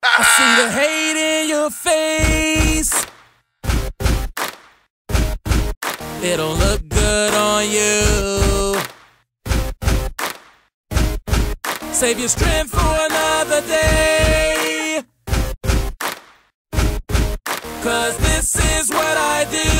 I see the hate in your face. It don't look good on you. Save your strength for another day, 'cause this is what I do.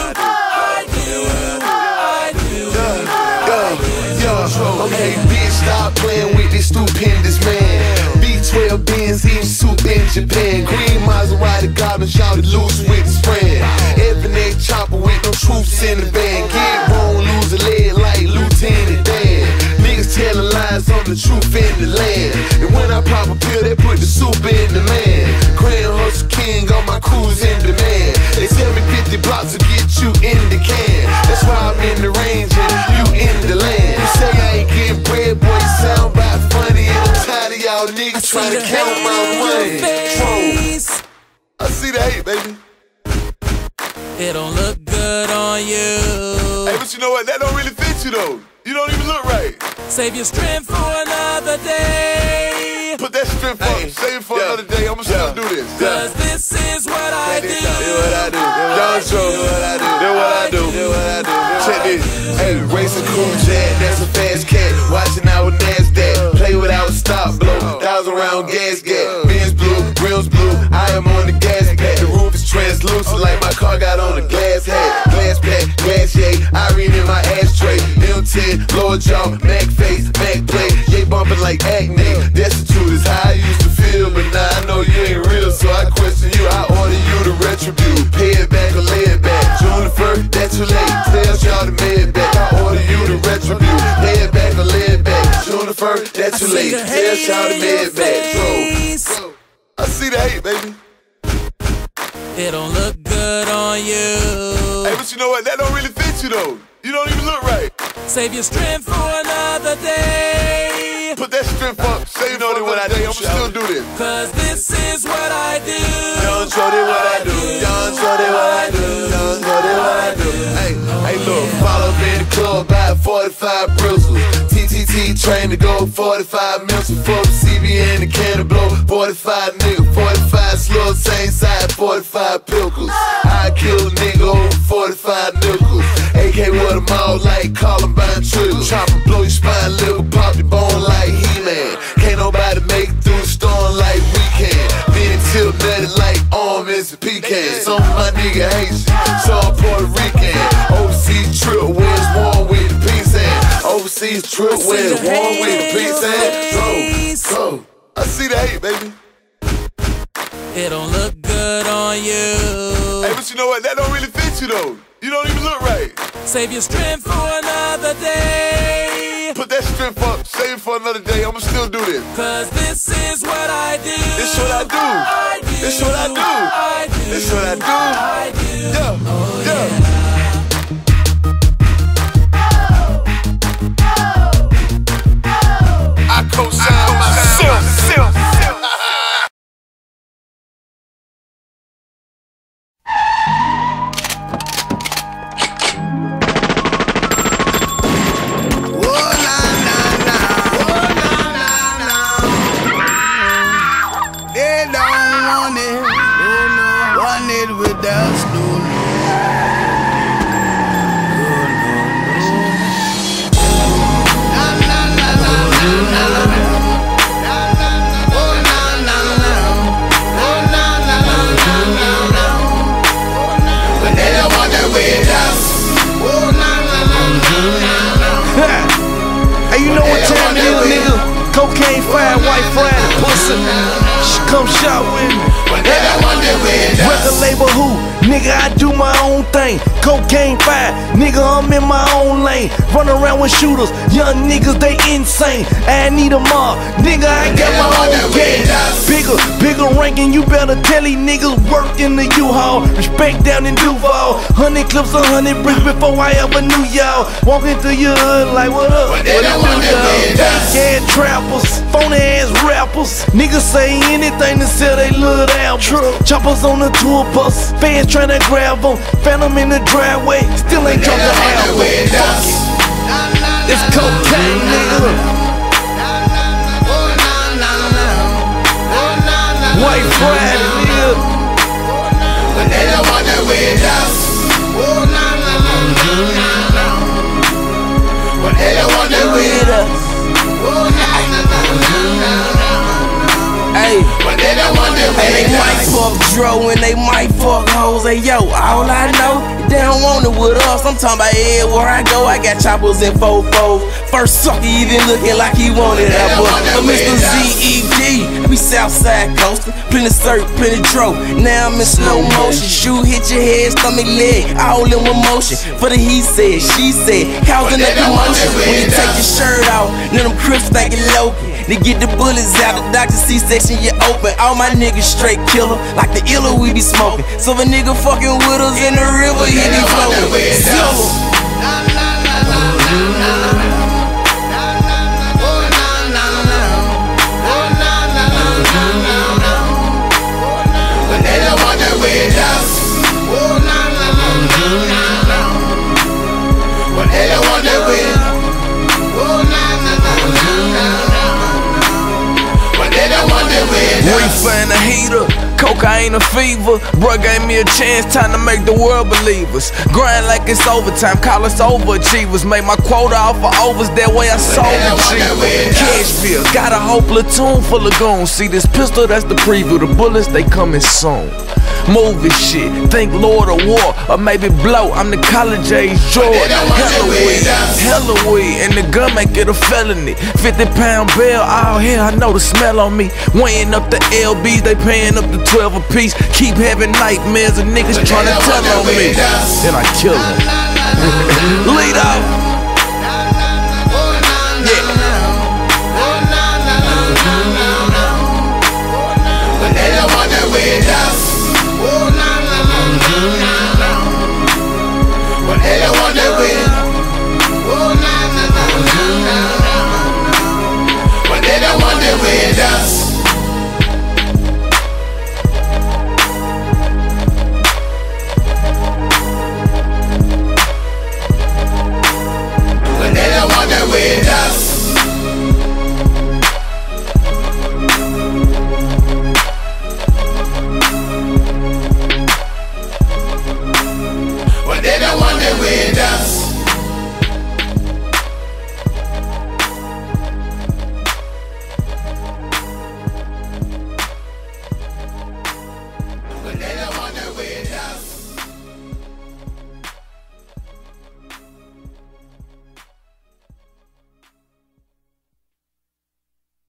Okay, bitch, stop playing with this stupendous man. B12 Benz, eating soup in Japan. Green Maserati, Goblin shouted loose with his friend. Every neck chopper with no troops in the van. Get wrong, lose a leg like Lieutenant Dan. Niggas telling lies on the truth in the land. And when I pop a pill, they put the soup in the man. Grand Hustle King, all my crew's in demand. They tell me 50 blocks will get you in the can. That's why I'm in the range and you in the land. You say I ain't getting bread, boy, you sound about funny. And I'm tired of y'all niggas trying to count my money. I see the hate, baby. It don't look good on you. Hey, but you know what? That don't really fit you though. You don't even look right. Save your strength for another day. Put that strength up. Save it for another day. I'ma still do this. 'Cause this is what I do. Do what I do. Y'all show do what I do. Do what I do. Do what I do. Check this. Hey, racing cool jet. That's a fast cat. Watching out with NASDAQ. Play without stop blow. 1,000 round gas gap. Benz blue, rims blue. I am on the gas pack. The roof is translucent like my car got on a glass hat. Glass pack, glass shade. Irene in my ashtray. M10, lower jaw, Mac face, Mac play. Yay bumping like acne. Destitute is how I used to feel, but now I know you ain't real, so I question you. I order you to retribute. Pay it back or lay it back. June the 1st, that's too late. Tell y'all to lay it back. I order you to retribute. Pay it back or lay it back. June the 1st, that's too late. Tell y'all to lay it back. Bro, I see the hate, baby. It don't look good on you. Hey, but you know what? That don't really fit you though. You don't even look right. Save your strength for another day. Put that strength up. Say you know that what I do. I'ma still do this. 'Cause this is what I do. Young Shorty, what I do. Young Shorty, what I do. Young Shorty, what I do. Hey, look, follow me in the club by 45 bristles. TTT train to go 45 minutes before the CB and the can to blow. 45 nigga, 45 slugs, same side, 45 pickles. I kill a nigga over 45 nickels. AK with them all like Columbine triggers. Chopper blow your spine, little pop your bone like He-Man. Can't nobody make it through the storm like we can. Then tip nutty like almonds and pecans. Some of my nigga Haitian, some Puerto Rican. Overseas trip where it's warm with the peace and overseas trip where it's warm with the peace and so I see the hate, baby. It don't look good on you. Hey, but you know what? That don't really fit you though. You don't even look right. Save your strength for another day. Put that strength up. Save it for another day. I'ma still do this. 'Cause this is what I do. This what I do. This what I do. This what I do. Yeah. I co-sign myself. Cocaine fried, white fried, and pussy. She come shop with me. Record label who? Nigga, I do my own thing. Cocaine fried, nigga, I'm in my own lane. Run around with shooters, young niggas, they insane. I need a mob, nigga, I got my own game. Bigger ranking, you better tell these niggas work in the U-Haul. Respect down in Duval. 100 clips, 100 bricks before I ever knew y'all. Walking through your hood like, what up? What it do, y'all? Fake ass trappers, phony ass rappers. Niggas say anything to sell they little album. Choppers on the tour bus, fans tryna grab them. Phantom in the driveway, still ain't dropped the album. Fuck it. It's cocaine, nigga. White Friday, nigga. But they don't want that with us. But they don't want that with us. Hey, but they don't want that with us. They might fuck Dro and they might fuck hoes. Hey, yo, all I know, they don't want it with us. I'm talking about everywhere I go, I got choppers and fofos. First sucker even looking like he wanted that boy. But Mr. ZED, I be Southside coastin', plenty surf, plenty Dro. Now I'm in slow motion. Shoe hit your head, stomach, leg, all in one motion. For the he said, she said, causing up emotion. When you take your shirt off, none of them crips thinking low. They get the bullets out, the doctor C-section, you open. All my niggas straight killer, like the illa we be smoking. So if a nigga fucking with us in the river, he be floating. But they don't want that with us. But they don't want that with us. Reefer and a heater, cocaine a fever. Bruh gave me a chance, time to make the world believers. Grind like it's overtime, call us overachievers. Make my quota off of overs, that way I sold the cheaper. Cash bill, got a whole platoon full of goons. See this pistol, that's the preview. The bullets, they coming soon. Movie shit, think Lord of War, or maybe Blow, I'm the college age Jordan. Hella weed, and the gun make it a felony. 50-pound bail, all here, I know the smell on me. Weighing up the LBs, they paying up the 12 a piece. Keep having nightmares of niggas trying to tell on me. Then I kill them. Lead out.